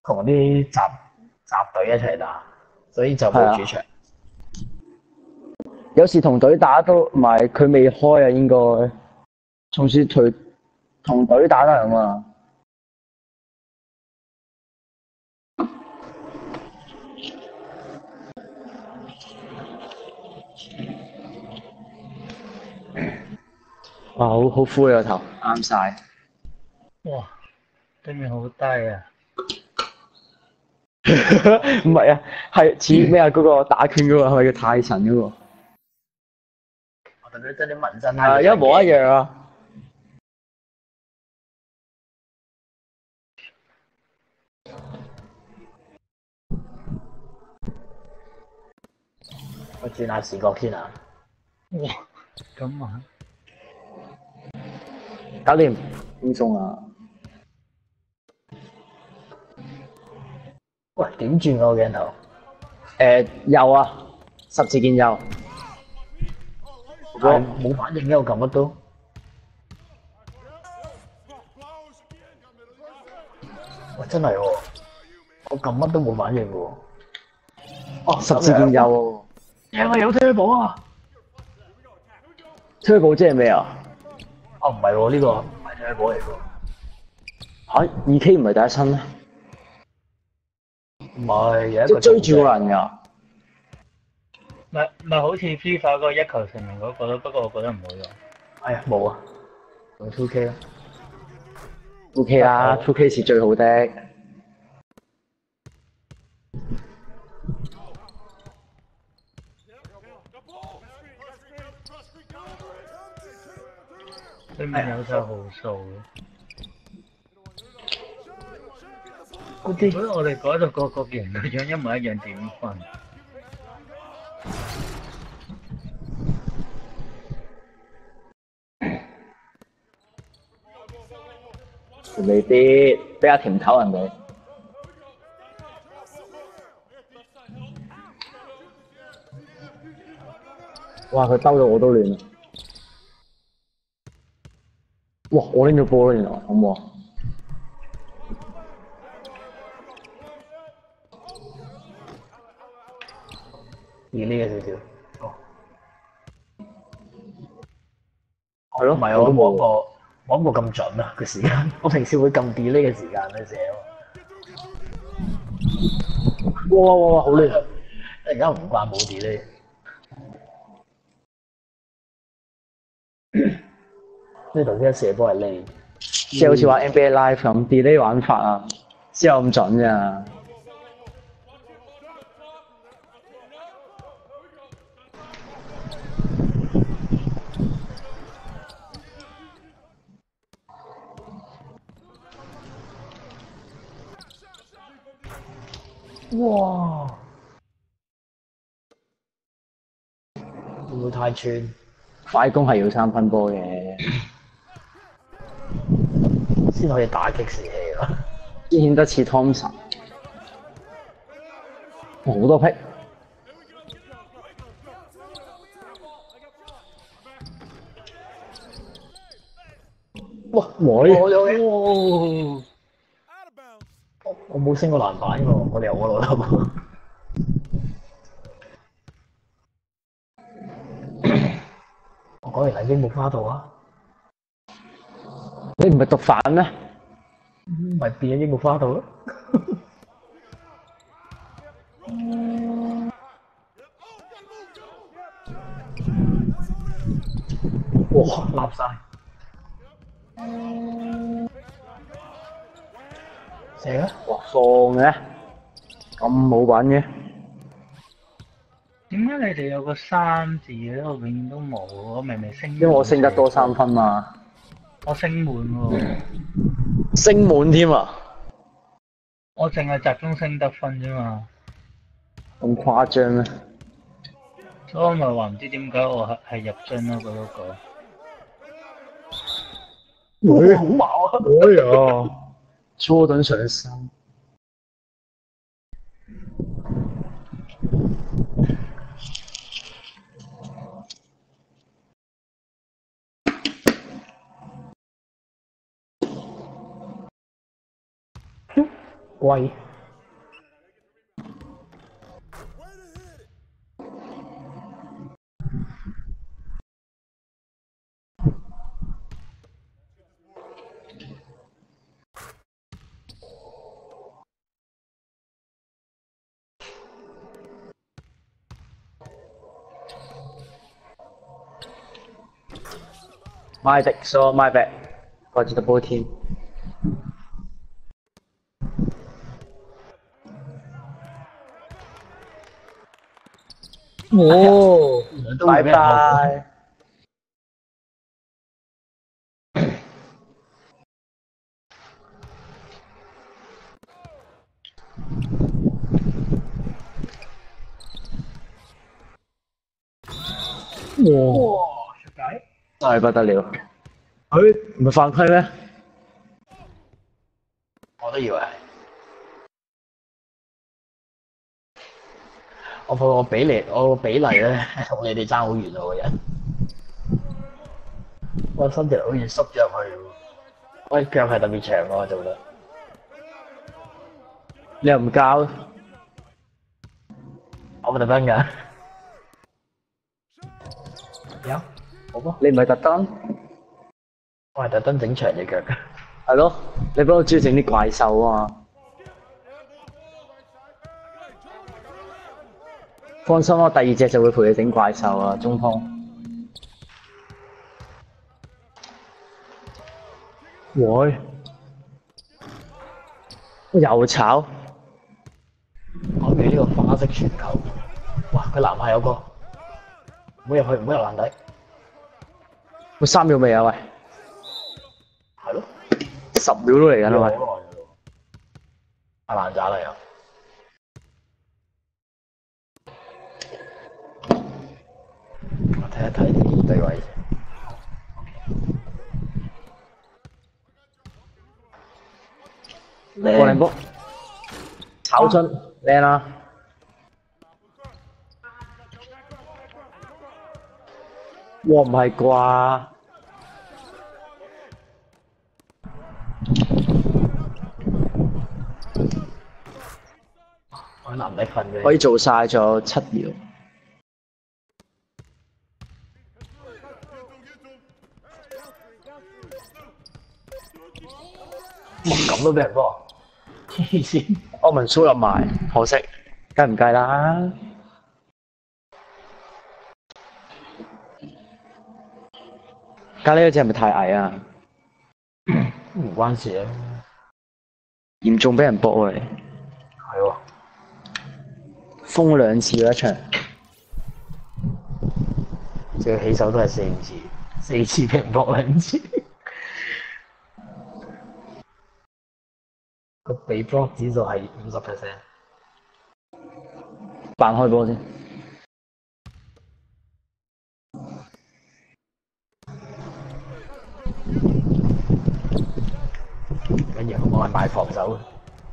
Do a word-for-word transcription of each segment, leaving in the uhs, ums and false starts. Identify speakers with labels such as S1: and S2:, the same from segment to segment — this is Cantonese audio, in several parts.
S1: 同啲集集隊一齊打，所以就冇主場。
S2: 有時同隊打都唔係佢未開啊，應該從事同同隊打得啊嘛。哇！好好灰啊頭，啱晒。
S3: 哇！對面好低啊！
S2: 唔係啊，係似咩啊？嗰、個打拳嗰、個係咪叫泰神嗰、個？
S1: 我覺得真啲紋身
S2: 係一模一樣啊！
S1: 我轉下視角先啊！
S3: 哇！咁啊！
S2: 搞掂，輕鬆啊！
S1: 喂，點轉個鏡頭？
S2: 誒、呃、右啊，十字鍵右。
S1: 但係冇反應嘅，我撳乜都。喂，真係喎，我撳乜都冇反應嘅喎。
S2: 哦，十字鍵右
S1: 喎。贏啊！有推寶啊！
S2: 推寶即係咩啊？
S1: 哦，唔係喎，呢、個唔係推寶嚟喎。
S2: 嚇、啊，二 K 唔係第一身咩？
S1: 唔係，有一
S2: 即
S1: 個
S2: 追住個人㗎。
S3: 咪咪好似 FIFA 嗰個一球成名嗰個咯，不過我覺得唔好用。
S1: 哎呀，冇啊，用 two K 啦。
S2: O K 啦 ，two K 是最好的。
S3: 對面有晒號數嘅。
S1: 嗰啲，
S3: 所以我哋嗰度個個人個樣一模一樣，點分？
S2: 未必比較甜頭人哋。哇！佢兜到我都亂啦。哇！我拎咗波啦，原來好唔好啊？
S1: 易呢嘅少少。哦。
S2: 係咯，
S1: 唔係我
S2: 我都冇。
S1: 冇過，冇過咁準啊個時間。我平時會撳 delay 嘅時間去寫喎。
S2: 哇哇哇！好亂！
S1: 突然間唔慣冇 delay。呢度啲射波係呢，
S2: 即係好似玩 N B A Live 咁 delay 玩法啊，先有咁準咋。
S1: 哇！會唔會太串？
S2: 快攻係要三分波嘅，
S1: 先可以打擊士氣咯。
S2: 先顯得似 Thompson。好多癖。哇！我呢？
S1: 我有嘅。我我冇升過籃板喎，我哋由我攞到。我講完喺櫻木花道啊！
S2: 你唔係毒販咩？
S1: 咪變咗櫻木花道咯！哇！立晒！射啊！
S2: 哇！放嘅，咁冇品嘅。
S3: 點解你哋有個三字嘅？我永遠都冇，我明明升。
S2: 因為我升得多三分嘛。
S3: 我升滿喎。
S2: 升滿添啊！
S3: 我淨係集中升得分啫嘛。
S2: 咁誇張咩？
S3: 所以我咪話唔知點解我係係入樽咯嗰個。
S1: 哇！好矛啊！
S2: 哎呀 ，Jordan 上身。
S1: 貴。
S2: My bad, so my bad. Got the ball team.
S1: 哦，
S2: 拜拜。
S1: 哇，出界，
S2: 真係不得了。佢唔係犯規咩？
S1: 我都以為係。我發覺我比例我個比例咧，同你哋爭好遠啊！個人，我身條好似縮咗入去喎。我腳係特別長喎，做得。
S2: 你又唔教？
S1: 我咪特登㗎。有，好噃。
S2: 你唔係特登？
S1: 我係特登整長隻腳㗎。
S2: 係咯，你不嬲中意整啲怪獸啊嘛。放心啦，第二隻就會陪你整怪獸啊，中鋒。喂，又炒。
S1: 我俾呢個花式傳球。哇！佢籃下有個，唔好入去，唔好入籃底。
S2: 喂，三秒未啊？喂，
S1: 係咯，
S2: 十秒都嚟緊啦喂。
S1: 阿爛渣嚟啊！我睇一睇啲對位。
S2: 過零波，炒樽靚啦！哇，唔係啩？
S1: 我喺籃底瞓嘅。
S2: 可以做晒咗七秒。
S1: 咁都俾人幫，黐線！
S2: 歐文蘇入埋，可惜，計唔計啦？隔離嗰隻係咪太矮啊？
S1: 唔關事啊，
S2: 嚴重俾人搏喎你。
S1: 係喎，
S2: 封兩次嗰一場，
S1: 最起手都係四次，四次俾人搏兩次。個被 block 指數係五十 percent。
S2: 扮開波先。
S1: 緊要，我係買防守嘅。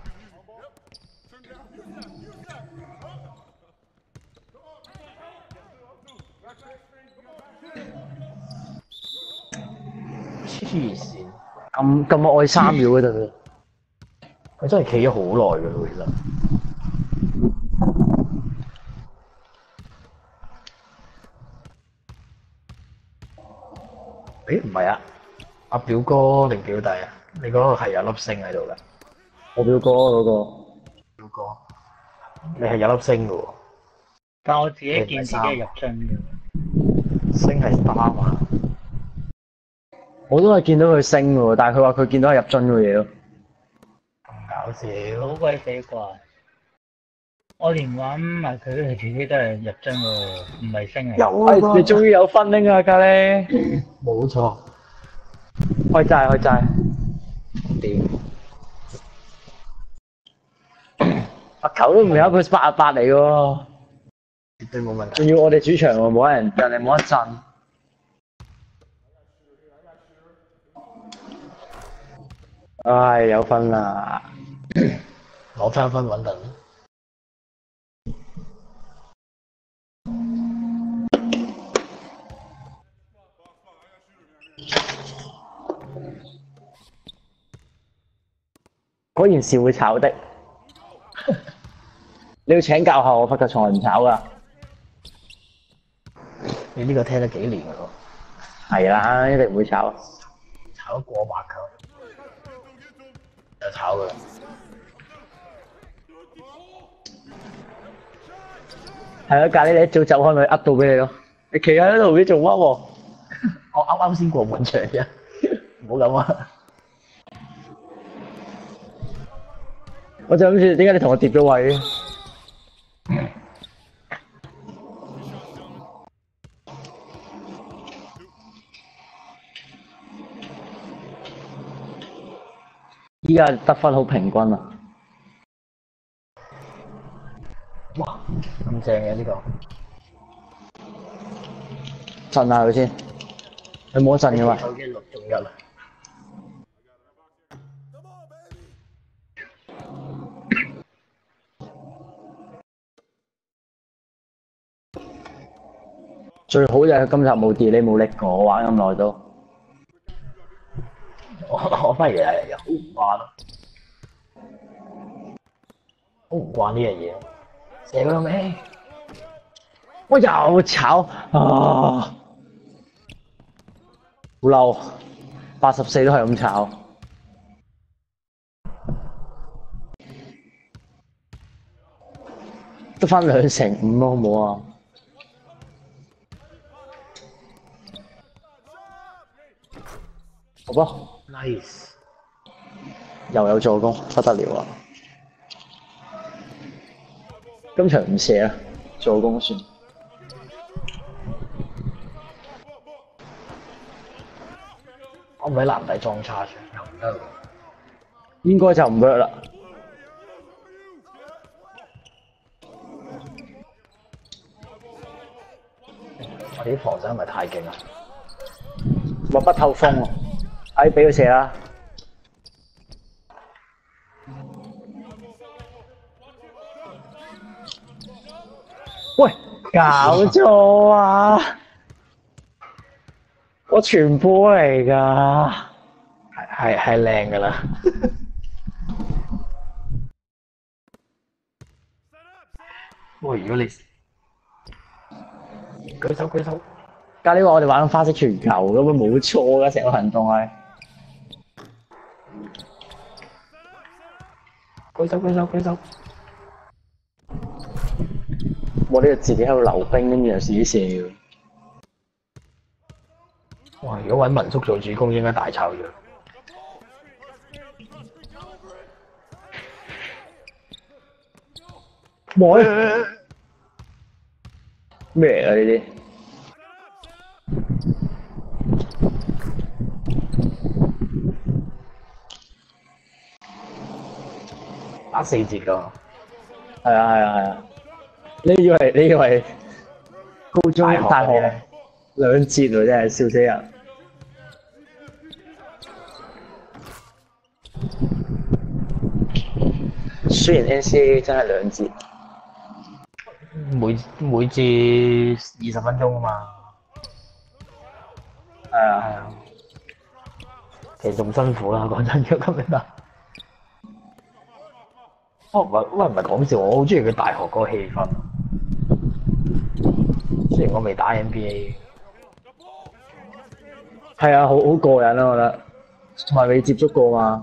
S1: 黐線！
S2: 咁咁愛三秒嗰度。
S1: 佢真係企咗好耐㗎喎，其實。誒唔係啊，阿表哥定表弟啊？你嗰個係有粒星喺度㗎。
S2: 我表哥嗰個。
S1: 表哥，你係有粒星㗎喎。
S3: 但我自己見自己係入樽嘅。
S1: 星係 star 嘛？
S2: 我都係見到佢升喎，但係佢話佢見到係入樽嘅嘢咯。
S1: 搞笑，
S3: 好鬼死怪！我連玩埋佢佢自己都係入樽喎，唔係升嚟。
S1: 有啊！
S2: 你終於有分拎啊，咖喱！
S1: 冇錯，
S2: 開齋開齋。
S1: 屌！
S2: 阿球都唔有佢八啊八嚟喎，
S1: 絕對冇問題。
S2: 仲要我哋主場喎，冇人人哋冇得震。唉，有分啦！
S1: 攞翻分穩陣。
S2: 果然是會炒的。你要請教下我，發覺從來唔炒噶。
S1: 你呢個聽咗幾年㗎咯？
S2: 係啦，一定唔會炒。
S1: 炒過百球，就炒㗎啦。係
S2: 啊，咖喱你一早走開咪呃到俾你咯。你企喺度唔知做乜喎？
S1: 我啱啱先過半場啫，唔好咁啊！
S2: 我就諗住點解你同我疊咗位？依家得分好平均啊！
S1: 哇，咁正嘅呢個，
S2: 震下佢先，佢冇得震嘅嘛。
S1: 手機六中一啦。
S2: 最好就係今集冇 delay 冇力過，我玩咁耐都。
S1: 我我反而係好唔慣咯，好唔慣呢樣嘢。射佢個尾，
S2: 我又炒啊！好嬲，八十四都係咁炒。得翻兩成五咯，好唔好啊？好吧
S1: nice，
S2: 又有助攻，不得了啊！今場唔射啦，助攻算。
S1: 我唔喺籃底裝叉住，又唔得。
S2: 應該就唔 work 啦。
S1: 我哋啲防守係咪太勁啊？
S2: 密不透風喎，哎，俾佢射啦！喂，搞錯啊！我傳波嚟㗎，
S1: 係係係靚㗎啦。喂，如果你舉手舉手，
S2: 加呢個我哋玩花式傳球咁樣冇錯㗎，成個行動係。
S1: 舉手舉手舉手。
S2: 我呢個自己喺度溜冰，跟住又自己射嘅。
S1: 哇！如果揾民宿做主攻，應該大炒咗。
S2: 喂，咩嚟啊？呢啲
S1: 打四節㗎。
S2: 係啊係啊係啊！你以為你以為高中
S1: 大學
S2: 大學兩節喎，真係笑死人！雖然 N C A A 真係兩節，
S1: 每每節二十分鐘啊嘛。
S2: 係啊
S1: 係啊，其實仲辛苦啦，講真，如果咁樣打。哦，唔係，喂，唔係講笑，我好中意佢大學嗰個氣氛。雖然我未打 N B A。
S2: 係啊，好好過癮啊！我覺得，同埋未接觸過嘛。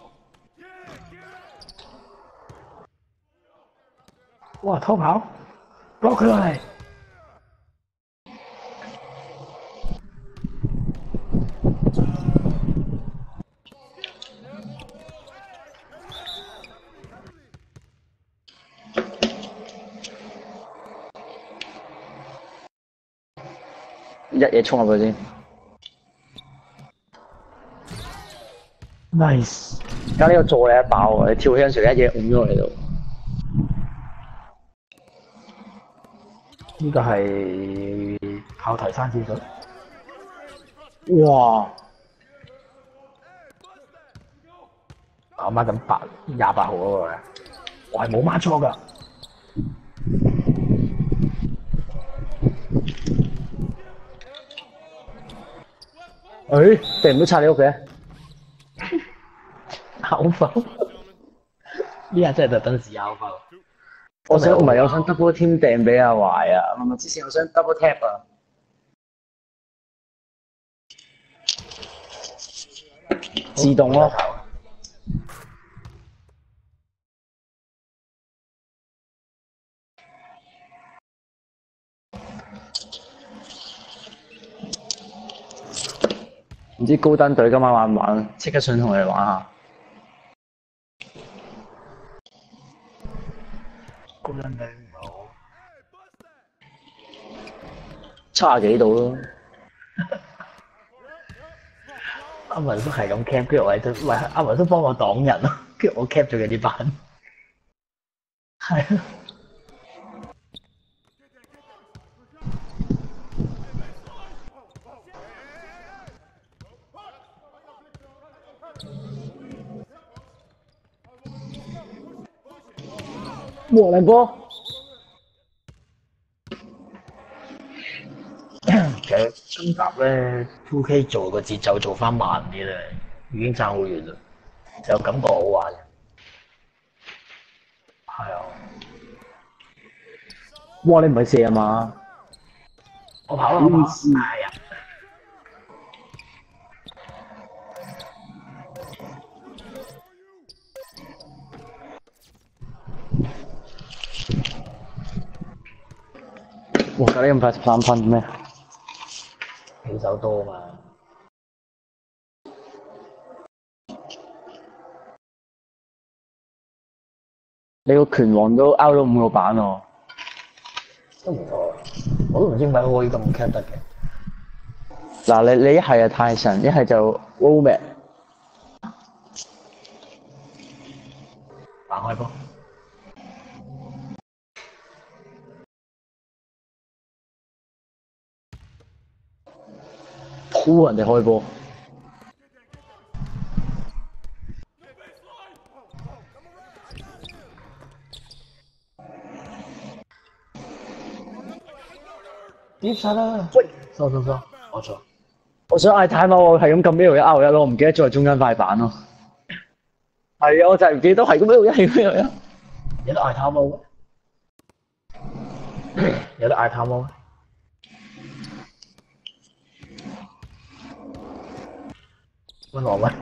S1: 哇！偷跑 ，block 佢落嚟。
S2: 一嘢衝入去先
S1: ，nice。
S2: 而家呢個助你一爆喎，你跳起嗰陣時一嘢拱咗嚟度。
S1: 呢個係炮台山戰術。
S2: 哇！
S1: 我孖緊八廿八號嗰個嘅，我係冇孖錯㗎。
S2: 誒，掟唔到拆你屋嘅？
S1: 拗爆！呢下真係特登試拗爆。
S2: 我想唔係，我想 double team 掟俾阿懷啊！唔係之前我想 double tap 啊。自動咯。 唔知高登隊今晚玩唔玩？即刻想同佢哋玩下。
S3: 高登隊唔好，
S2: 七廿幾度咯。
S1: 阿文都係咁 cap，跟住我喺度，喂，阿文都幫我擋人咯，跟住我 cap 咗佢啲班。係啊。
S2: 哇！靚波，
S1: 其實今集咧 two K 做個節奏做翻慢啲咧，已經爭好遠啦，就感覺好玩。係啊，
S2: 哇！你唔係射啊嘛？
S1: 我跑啦，我跑啦，係啊。
S2: 哇！隔離咁快十三分咩？
S1: 起手多嘛。
S2: 你個拳王都 out 咗五個板喎。
S1: 都唔錯，我都唔知點解可以咁 cap 得嘅。
S2: 嗱，你你一係就泰神，一係就 Womack。
S1: 打開波。
S2: 箍人哋開波。
S1: 跌晒啦！
S2: 喂，
S1: 收收收，我錯。
S2: 我想嗌 time out，我係咁撳呢度一 out 一咯，我唔記得咗係中間塊板咯。係啊，我就係唔記得係咁呢度一，係咁呢度一。
S1: 有得嗌 time out 咩？有得嗌 time out 咩？溫我咩？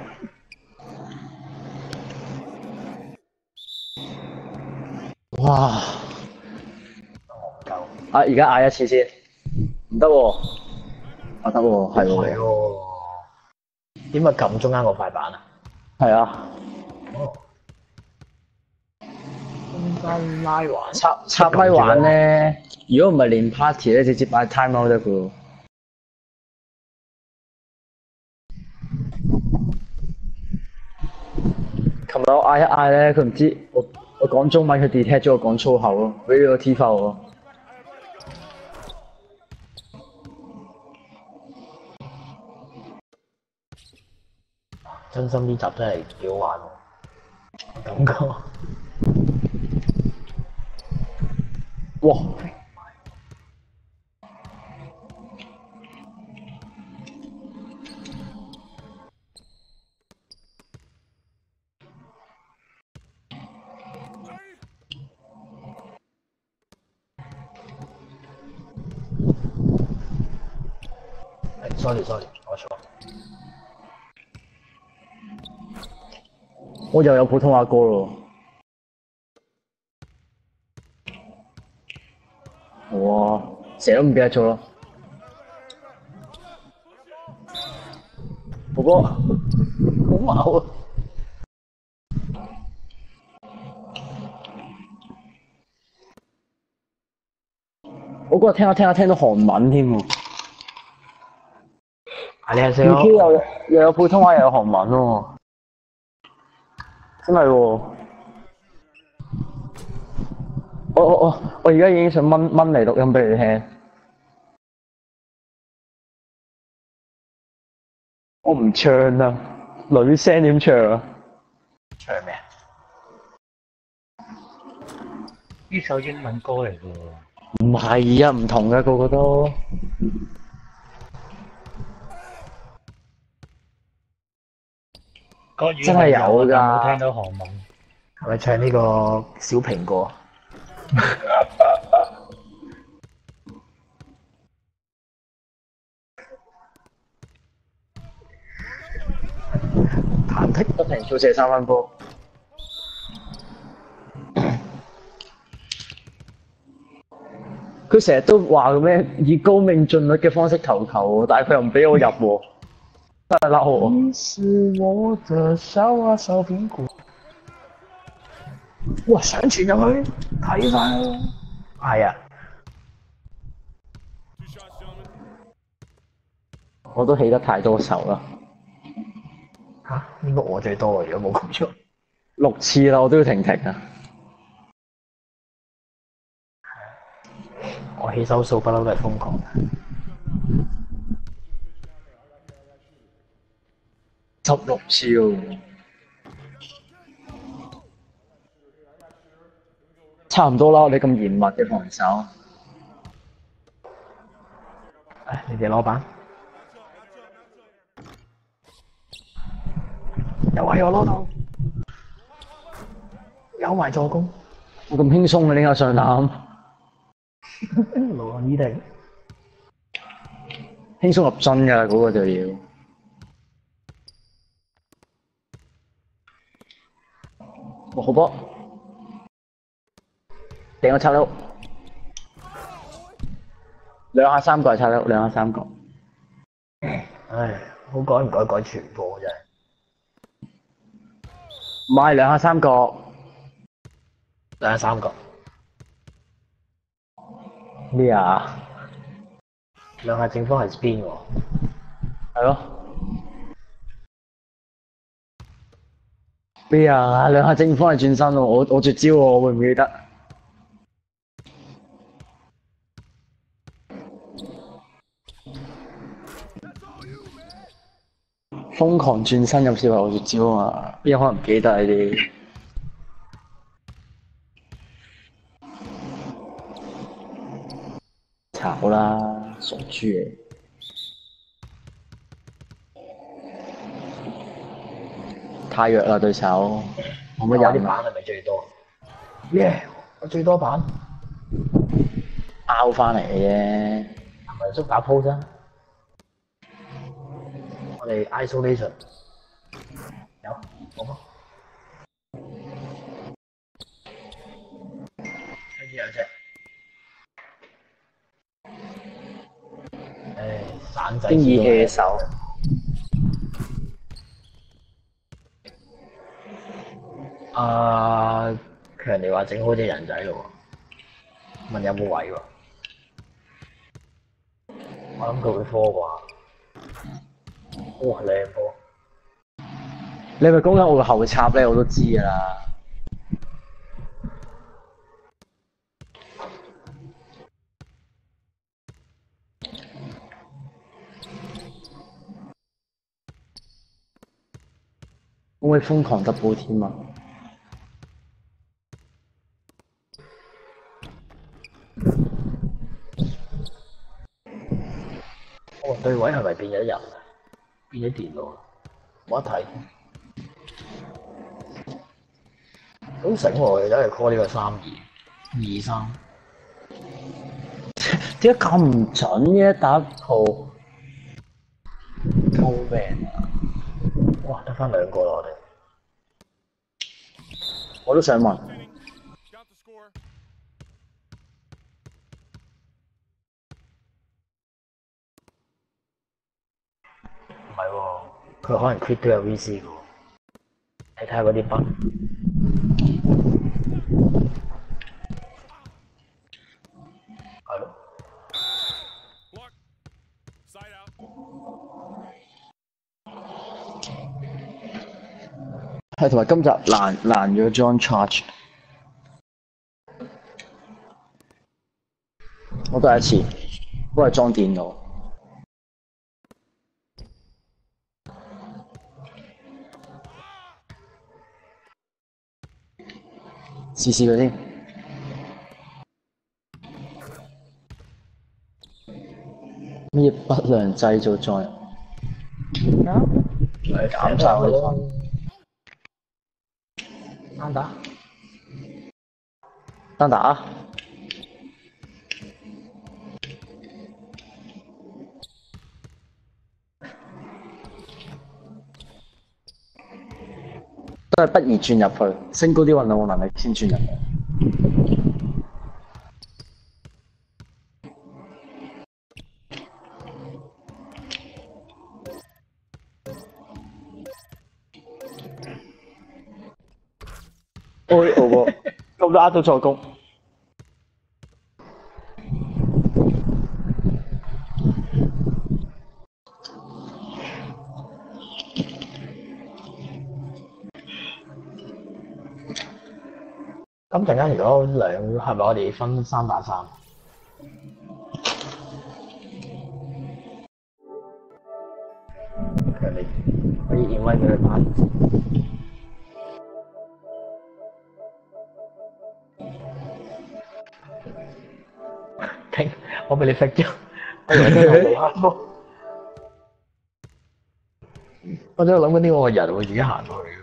S2: 哇！
S1: 唔夠。
S2: 啊！而家嗌一次先，唔得喎。啊得喎，係喎。
S1: 係喎。點解撳中間嗰塊板啊？
S2: 係啊。
S1: 哦。中間拉環。
S2: 插插咪玩咧，如果唔係練 party 咧，直接擺 time out 得噶喎。琴日我嗌一嗌咧，佢唔知我我講中文，佢 detect 咗我講粗口咯，俾咗個 T 翻我咯。
S1: 真心呢集真係幾好玩喎，我感覺。
S2: 哇！
S1: sorry sorry，我錯。
S2: 我又有普通話歌咯。哇！成日都唔記得咗咯。哥哥，
S1: 好矛啊！
S2: 我嗰日聽下聽下聽到韓文添喎。
S1: 你係四
S2: 二 K 又又有普通話又有韓文喎，真係喎！我我我我而家已經想掹掹嚟錄音俾你聽。我唔唱啊，女聲點唱啊？
S1: 唱咩啊？
S3: 呢首英文歌嚟嘅喎。
S2: 唔係啊，唔同嘅個個都。
S3: 國語
S2: 真係有㗎，
S3: 冇聽到韓文。
S1: 係咪唱呢個小蘋果？忐忑
S2: 不停掃射三分波。佢成日都話咩以高命中率嘅方式投球喎，但係佢又唔俾我入喎。 真係嬲我。
S1: 你是我的小啊小蘋果。哇！想傳入去睇晒咯。係啊，
S2: 我都起得太多手啦，
S1: 嚇應該我最多嘅，如果冇講錯。
S2: 六次啦，我都要停停啊！
S1: 我起手數不嬲都係瘋狂嘅。
S2: 十六次喎，差唔多啦。你咁嚴密嘅防守，
S1: 唉，你哋攞板，又係我攞到，有埋助攻，
S2: 我咁輕鬆嘅呢個上籃，
S1: 羅爾定，
S2: 輕鬆入樽㗎嗰個就要。哇！好波，掟個插溜，兩下三個係插溜，兩下三個。
S1: 唉，好改唔改改全部真係。
S2: 唔係兩下三個，
S1: 兩三個，
S2: 咩啊？
S1: 兩下正方係 spin 喎。
S2: 係咯。咩啊？兩下正方係轉身喎，我我絕招喎，我會唔記得？瘋狂轉身有時話我絕招啊嘛，邊有可能唔記得呢啲？炒啦，傻豬嚟！太弱啦對手，冇乜人啊！
S1: 啲板係咪最多？耶！我最多板，
S2: 拗翻嚟嘅啫。
S1: 係咪縮打鋪啫？我哋 isolation 有冇啊？跟住有隻，唉，散仔
S2: 經已棄手。
S1: 啊！強尼話整好隻人仔咯喎，問有冇位喎？我諗佢會科啩。哇！靚波！
S2: 你係咪講緊我個後插咧？我都知㗎啦。會唔會瘋狂 double 添啊？
S1: 哦，對位係咪變咗人啊？變咗電腦，冇得睇。好醒喎，而家係 call 呢個三二二三。
S2: 點解咁唔準嘅打鋪？救命啊！
S1: 哇，得翻兩個啦，我哋。
S2: 我都想問。
S1: 唔係喎，佢可能 quit 都有 V C 嘅喎。你睇下嗰啲筆。係咯。
S2: 係同埋今集爛爛咗 John Charge，我第一次都係裝電腦。試試佢先。乜嘢不良製造在？
S1: 係
S2: 減晒我啲分。
S1: 單打。
S2: 單打啊！都係不宜轉入去，升高啲運動能力先轉入去。 喎，咁都呃到助攻。
S1: 咁陣間如果兩係咪我哋分三打三？佢哋可以 invite 佢哋班。停！我俾你揈咗，我以為真係冇黑波。我真係諗緊呢個人會自己行過去。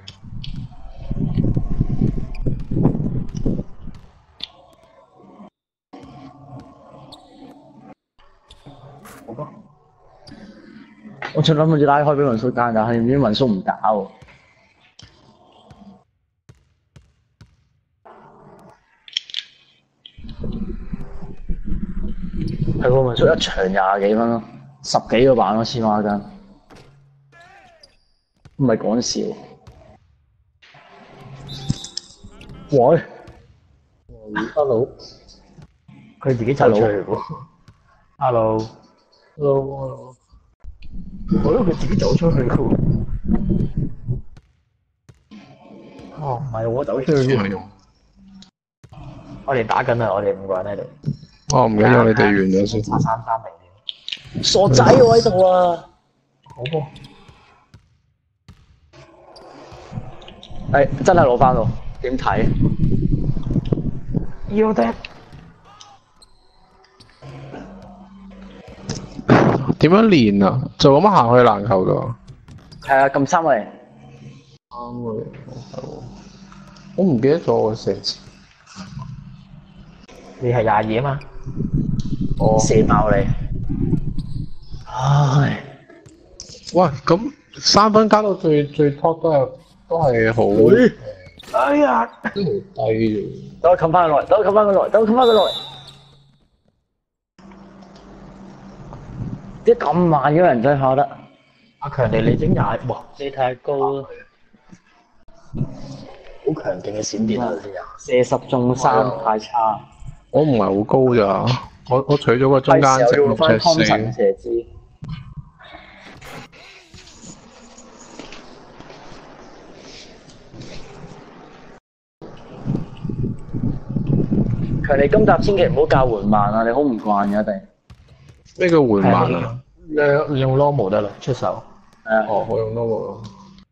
S1: 好吧。
S2: 我仲諗住拉開俾文叔間，但係點知文叔唔打喎。係喎，文叔一場廿幾分咯，十幾個板咯，黐孖筋。唔係講笑。喂
S1: ，hello， 佢自己走出去喎。hello，hello，hello， 我覺得佢自己走出去嘅喎。哦，唔係我走出去嘅。我哋打緊啦，我哋五個人喺度。
S4: 哦，唔緊要，你哋完咗先。
S1: 差三三零。
S2: 傻仔我喺度啊！
S1: 好波。
S2: 誒，真係攞翻喎，點睇？
S1: 要得。
S4: 點樣練啊？就咁行去籃球度。
S2: 係啊，撳三嚟。
S4: 啱喎，係喎。我唔記得咗我射字。
S1: 你係廿二啊嘛？
S4: 哦。
S2: 射爆你！唉。
S4: 喂，咁三分加到最最 top 都係都係好。
S1: 哎呀！
S4: 都好低啫。
S2: 等我冚翻佢落嚟，等我冚翻佢落嚟，等我冚翻佢落嚟。啲咁慢嘅人真係考得。
S1: 阿強地你整廿，哇！
S3: 你太高啦。
S1: 好強勁嘅閃電啊！
S2: 射十中三太差。
S4: 我唔係好高咋，我我取咗個中間值六尺四。
S2: 射姿。強尼今集千祈唔好教緩慢啊！你好唔慣嘅一定。
S4: 咩叫緩慢啊？
S1: 你用 normal 得啦，出手。
S2: 係啊。
S4: 哦，我用 normal 咯。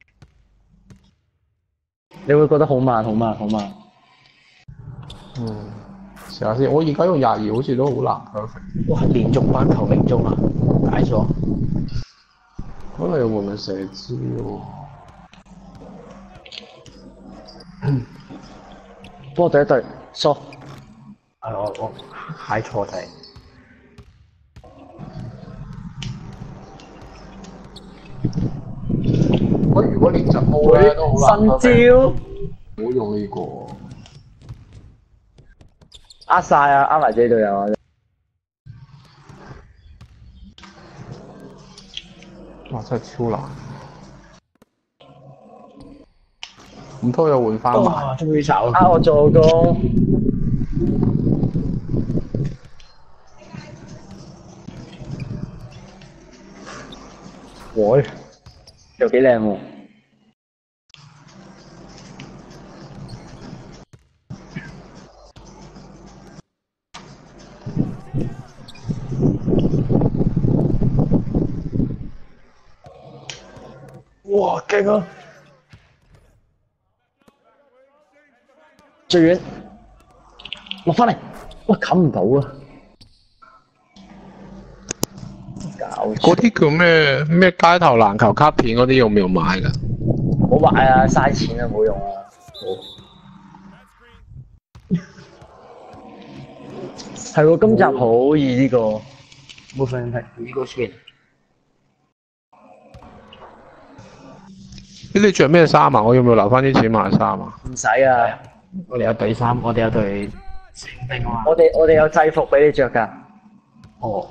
S2: 你會覺得好慢，好慢，好慢。
S4: 嗯，試下先。我而家用廿二好似都好難 perfect。
S1: 哇！連續班球命中啊，解咗。
S4: 咁你會唔會射姿喎？
S2: 波第一隊，疏。
S1: 係我我睇錯題。
S4: 喂，如果連集毛咧都好難。
S2: 新招。
S4: 唔好用呢個。
S2: 呃晒啊！呃埋自己隊友啊！
S4: 哇！真係超難。唔通又換翻埋？
S1: 哇！終於炒。
S2: 呃我助攻。喂，又幾靚喎！
S1: 哇！勁啊！
S2: 最遠落翻嚟，哇！冚唔到啊！
S4: 嗰啲叫咩咩街頭籃球卡片嗰啲用唔用買㗎？
S2: 冇買啊，嘥錢啊，冇用啊！係喎，今集好易呢個 movement pick，呢個 screen。
S4: 你哋着咩衫啊？我要唔要留翻啲錢買衫啊？
S2: 唔使啊！
S1: 我哋有隊衫，我哋有隊成兵啊嘛。
S2: 我哋我哋有制服俾你着㗎。
S1: 哦。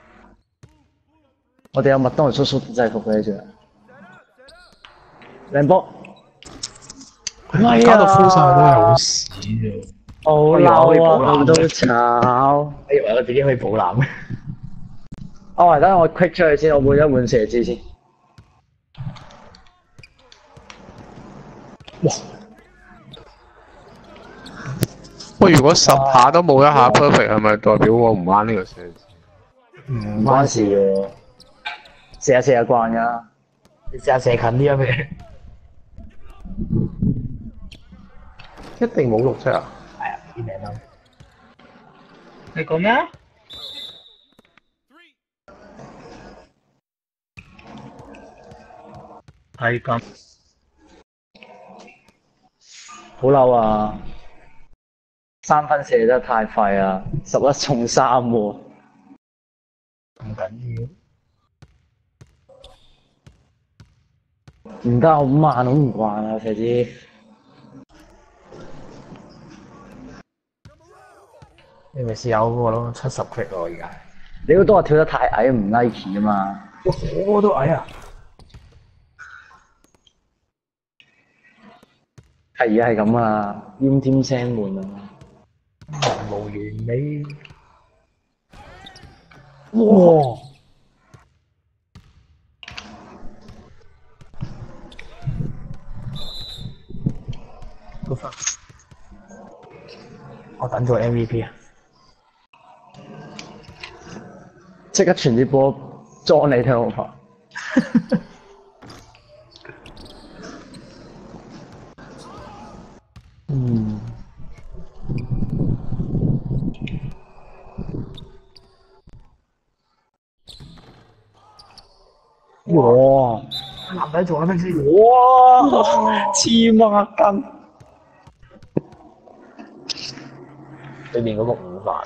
S2: 我哋有麥當勞叔叔制服俾你着。靚波。 係
S4: 加到敷晒都係好
S2: 啊，
S4: 屎嘅。
S2: 好
S1: 我以為可以
S2: 嬲啊，
S1: 補籃
S2: 佢都炒。
S1: 我以為我自己可以補籃嘅。
S2: 哦，等我 quick 出去先，我換一換射姿先。
S4: 喂，如果十下都冇一下 perfect，係咪代表我唔啱呢個射字？
S1: 唔
S2: 唔關事嘅，射下射下慣㗎。
S1: 你試下射近啲啊，不如。
S4: 一定冇六七啊！
S1: 係啊，啲名啦。
S3: 你講咩啊？係咁，
S2: 好嬲啊！三分射得太快啊！十一中三喎，
S1: 唔緊要。
S2: 唔得，好慢，好唔慣啊！射姿。
S1: 你咪試下嗰個咯，七十 crit 喎而家。
S2: 你都話跳得太矮，唔 Nike 啊嘛。
S1: 我都矮啊！
S2: 係啊，係咁啊，奄尖聲悶啊。
S1: 人無完美。
S2: 哇！
S1: 個分。我等咗 M V P 啊！
S2: 即刻傳啲波裝你睇好唔好？嗯。哇！
S1: 男仔做緊咩先？
S2: 哇！黐孖筋。
S1: 對面嗰個午飯。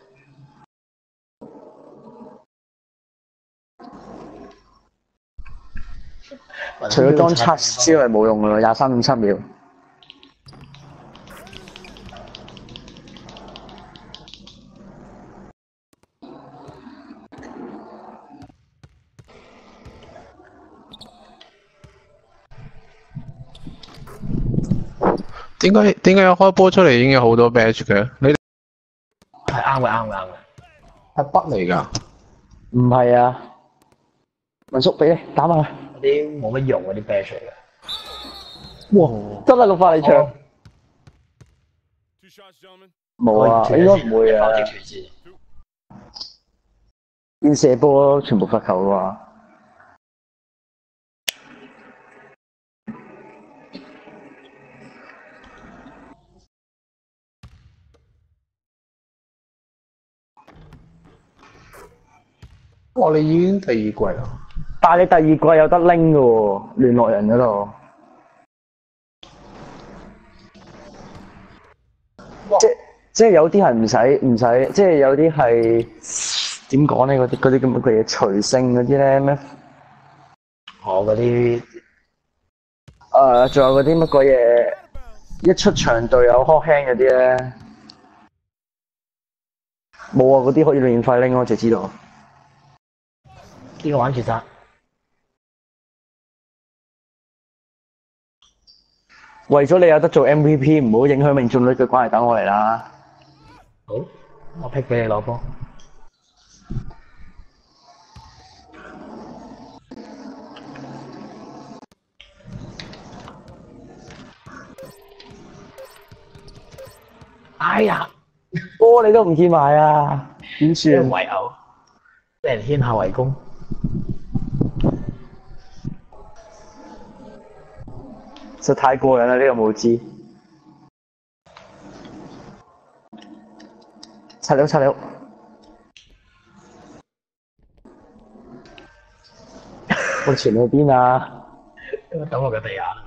S2: 除咗當測之外冇用㗎啦，廿三點七秒。
S4: 點解點解一開波出嚟已經有好多 badge 嘅？你
S1: 係啱嘅，啱嘅，啱嘅。
S4: 係筆嚟㗎？
S2: 唔係啊，文叔俾你打埋佢。
S1: 嗰啲冇乜用嗰啲 badge 嚟嘅。
S2: 哇！得啦，個法力場。冇啊，應該唔會啊。見射波全部罰球嘅話。
S4: 哇！你已經第二季啦。
S2: 但係你第二季有得拎嘅喎，聯絡人嗰度。即即係有啲係唔使唔使，即係有啲係點講咧？嗰啲嗰啲咁嘅嘢隨性嗰啲咧咩？
S1: 我嗰啲
S2: 誒，仲有嗰啲乜鬼嘢？一出場隊有 hot hand 嗰啲咧，冇啊！嗰啲可以免費拎，我就知道。
S1: 呢個玩絕殺。
S2: 為咗你有得做 M V P，唔好影響命中率嘅關係，等我嚟啦。
S1: 好，我 pick 俾你攞波。哎呀，
S2: 波你都唔見埋啊？點算？
S1: 唯有俾人天下為公。
S2: 實太過癮啦！呢、這個冇知。拆了拆了。我傳去邊啊？
S1: 等我個地下啦。